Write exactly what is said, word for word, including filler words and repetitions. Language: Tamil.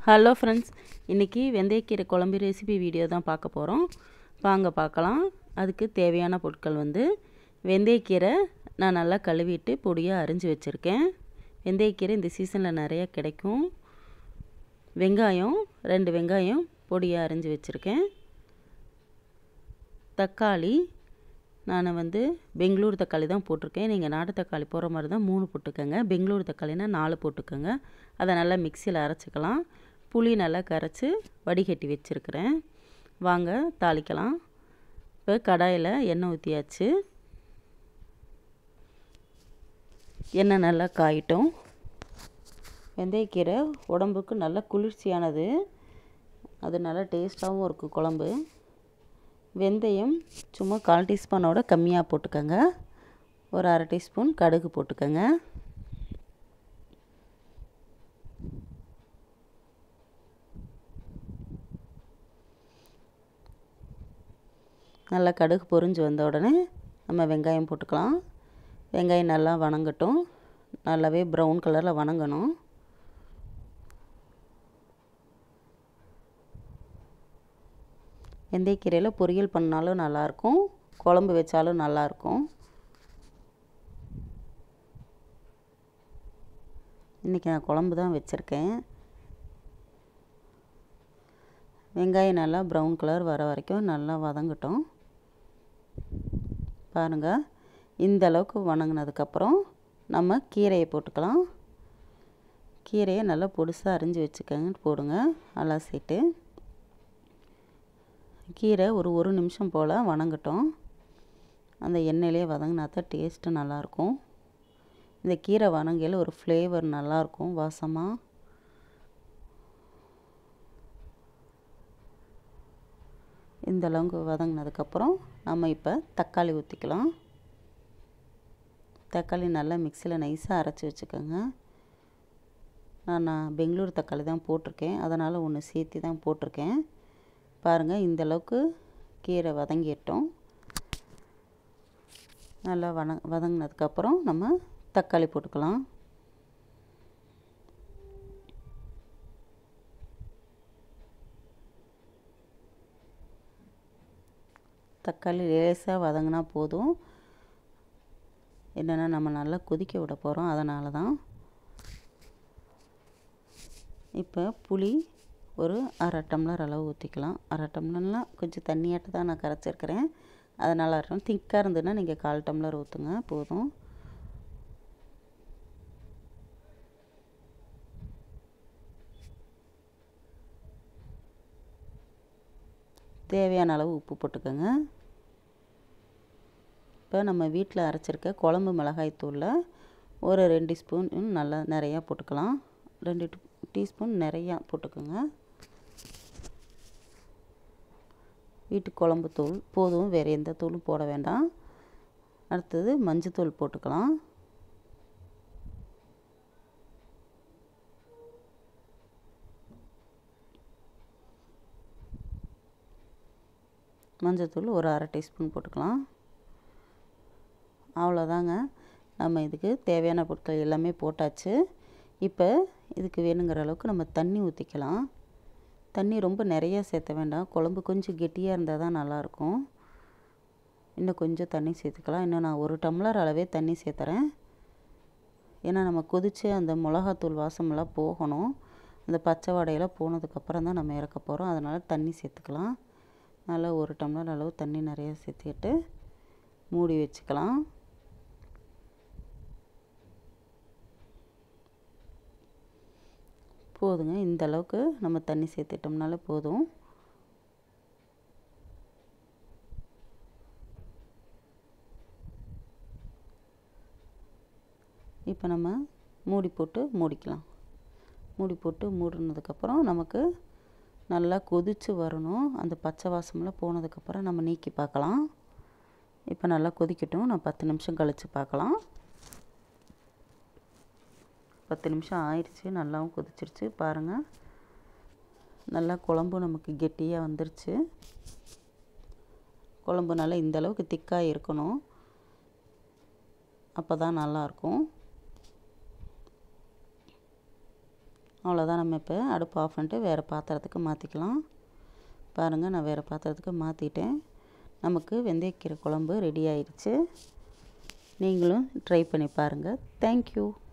ஹலோ ஃப்ரெண்ட்ஸ், இன்றைக்கி வெந்தயக்கீரை குழம்பு ரெசிபி வீடியோ தான் பார்க்க போகிறோம். வாங்க பார்க்கலாம். அதுக்கு தேவையான பொருட்கள் வந்து வெந்தயக்கீரை நான் நல்லா கழுவிட்டு பொடியாக அரிஞ்சு வச்சுருக்கேன். வெந்தயக்கீரை இந்த சீசனில் நிறையா கிடைக்கும். வெங்காயம் ரெண்டு வெங்காயம் பொடியாக அரிஞ்சு வச்சுருக்கேன். தக்காளி நான் வந்து பெங்களூர் தக்காளி தான் போட்டிருக்கேன். நீங்கள் நாட்டு தக்காளி போடுற மாதிரி தான் மூணு போட்டுக்கோங்க. பெங்களூர் தக்காளினா நாலு போட்டுக்கோங்க. அதை நல்லா மிக்சியில் அரைச்சிக்கலாம். புளி நல்லா கரைச்சி வடிகட்டி வச்சுருக்கிறேன். வாங்க தாளிக்கலாம். இப்போ கடாயில் எண்ணெய் ஊற்றியாச்சு. எண்ணெய் நல்லா காயிட்டும். வெந்தயக்கீரை உடம்புக்கு நல்ல குளிர்ச்சியானது, அது நல்லா டேஸ்ட்டாகவும் இருக்குது குழம்பு. வெந்தயம் சும்மா கால் டீஸ்பூனோட கம்மியாக போட்டுக்கோங்க. ஒரு அரை டீஸ்பூன் கடுகு போட்டுக்கோங்க. நல்லா கடுகு பொரிஞ்சு வந்த உடனே நம்ம வெங்காயம் போட்டுக்கலாம். வெங்காயம் நல்லா வணங்கட்டும். நல்லாவே ப்ரௌன் கலரில் வணங்கணும். வெந்தயக்கீரையில் பொரியல் பண்ணாலும் நல்லாயிருக்கும், குழம்பு வச்சாலும் நல்லாயிருக்கும். இன்றைக்கி நான் குழம்பு தான் வச்சுருக்கேன். வெங்காயம் நல்லா ப்ரௌன் கலர் வர வரைக்கும் நல்லா வதங்கட்டும். பாருங்கள், இந்த அளவுக்கு வணங்கினதுக்கப்புறம் நம்ம கீரையை போட்டுக்கலாம். கீரையை நல்லா பொடிசாக அரிஞ்சு வச்சுக்கோங்க, போடுங்க அலசிட்டு. கீரை ஒரு ஒரு நிமிஷம் போல் வணங்கட்டும். அந்த எண்ணெயிலே வதங்கினா தான் டேஸ்ட்டு நல்லாயிருக்கும். இந்த கீரை வணங்கையில் ஒரு ஃப்ளேவர் நல்லாயிருக்கும், வாசமாக. இந்த அளவுக்கு வதங்கினதுக்கப்புறம் நம்ம இப்போ தக்காளி ஊற்றிக்கலாம். தக்காளி நல்லா மிக்சியில் நைஸாக அரைச்சி வச்சுக்கோங்க. நான் நான் பெங்களூர் தக்காளி தான் போட்டிருக்கேன், அதனால் ஒன்று சேர்த்து தான் போட்டிருக்கேன். பாருங்கள், இந்த அளவுக்கு கீரை வதங்கிட்டோம். நல்லா வன வதங்கினதுக்கப்புறம் நம்ம தக்காளி போட்டுக்கலாம். தக்காளி லேசாக வதங்கினா போதும். என்னென்னா நம்ம நல்லா கொதிக்க விட போகிறோம், அதனால தான். இப்போ புளி ஒரு அரை டம்ளர் அளவு ஊற்றிக்கலாம். அரை டம்ளர்லாம் கொஞ்சம் தண்ணியாட்டு தான் நான் கரைச்சிருக்கிறேன், அதனால் இருக்கும். திக்காக இருந்ததுன்னா நீங்கள் கால் டம்ளர் ஊற்றுங்க, போதும். தேவையான அளவு உப்பு போட்டுக்கோங்க. இப்போ நம்ம வீட்டில் அரைச்சிருக்க குழம்பு மிளகாய் தூளில் ஒரு ரெண்டு ஸ்பூன் நல்லா நிறையா போட்டுக்கலாம். ரெண்டு டீஸ்பூன் நிறையா போட்டுக்கோங்க. வீட்டு குழம்பு தூள் போதும், வேறு எந்த தூளும் போட வேண்டாம். அடுத்தது மஞ்சத்தூள் போட்டுக்கலாம். மஞ்சத்தூள் ஒரு அரை டீஸ்பூன் போட்டுக்கலாம். அவ்வளோதாங்க, நம்ம இதுக்கு தேவையான பொருட்கள் எல்லாமே போட்டாச்சு. இப்போ இதுக்கு வேணுங்கிற அளவுக்கு நம்ம தண்ணி ஊற்றிக்கலாம். தண்ணி ரொம்ப நிறையா சேர்த்த வேண்டாம், குழம்பு கொஞ்சம் கெட்டியாக இருந்தால் தான் நல்லாயிருக்கும். இன்னும் கொஞ்சம் தண்ணி சேர்த்துக்கலாம். இன்னும் நான் ஒரு டம்ளர் அளவே தண்ணி சேர்த்துறேன். ஏன்னா நம்ம கொதித்து அந்த மிளகாத்தூள் வாசமெல்லாம் போகணும். அந்த பச்சை வடையெல்லாம் போனதுக்கப்புறம் தான் நம்ம இறக்க போகிறோம், அதனால் தண்ணி சேர்த்துக்கலாம். நல்லா ஒரு டம்ளர் அளவு தண்ணி நிறையா சேர்த்துக்கிட்டு மூடி வச்சுக்கலாம். போதுங்க, இந்த அளவுக்கு நம்ம தண்ணி சேர்த்துட்டோம்னால போதும். இப்போ நம்ம மூடி போட்டு மூடிக்கலாம். மூடி போட்டு மூடினதுக்கப்புறம் நமக்கு நல்லா கொதித்து வரணும். அந்த பச்சை வாசமெல்லாம் போனதுக்கப்புறம் நம்ம நீக்கி பார்க்கலாம். இப்போ நல்லா கொதிக்கட்டும், நான் பத்து நிமிஷம் கழித்து பார்க்கலாம். பத்து நிமிஷம் ஆயிடுச்சு, நல்லாவும் கொதிச்சிருச்சு. பாருங்கள், நல்லா குழம்பு நமக்கு கெட்டியாக வந்துருச்சு. குழம்பு நல்லா இந்த அளவுக்கு திக்காக இருக்கணும், அப்போ தான் நல்லாயிருக்கும். அவ்வளோதான். நம்ம இப்போ அடுப்பு ஆஃப் பண்ணிட்டு வேறு பாத்திரத்துக்கு மாற்றிக்கலாம். பாருங்கள், நான் வேறு பாத்திரத்துக்கு மாற்றிட்டேன். நமக்கு வெந்தயக்கீரை குழம்பு ரெடி ஆயிடுச்சு. நீங்களும் ட்ரை பண்ணி பாருங்கள். தேங்க்யூ.